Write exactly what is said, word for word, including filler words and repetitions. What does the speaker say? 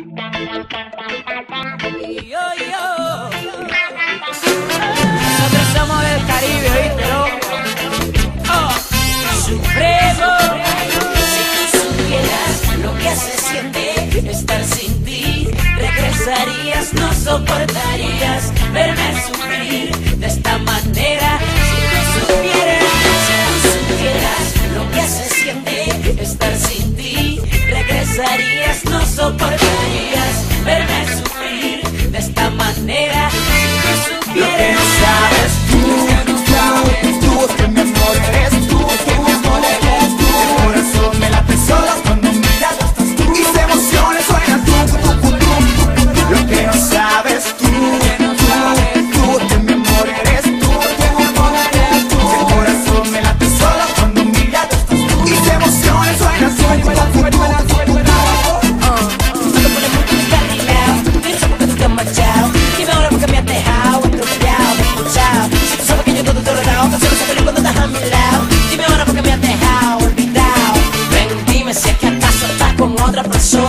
Yo, yo. Nosotros somos del Caribe, ¿oíste, no? Oh, Supremo. Si tú supieras lo que se siente estar sin ti, regresarías, no soportarías verme sufrir de esta manera. Si tú supieras, si tú supieras lo que se siente estar sin ti, regresarías, no soportarías verme sufrir de esta manera. Si tú supieras, lo que no sabes tú, tú, tú, que mi amor eres tú, que mi amor eres tú. El corazón me late solo cuando miras estás tú, y mis emociones suenan tú, tú, tú, tú. Lo que no sabes tú, tú, tú, que mi amor eres tú, que mi amor eres tú. El corazón me late solo cuando miras estás tú, y mis emociones suenan tú, tú, tú, tú. So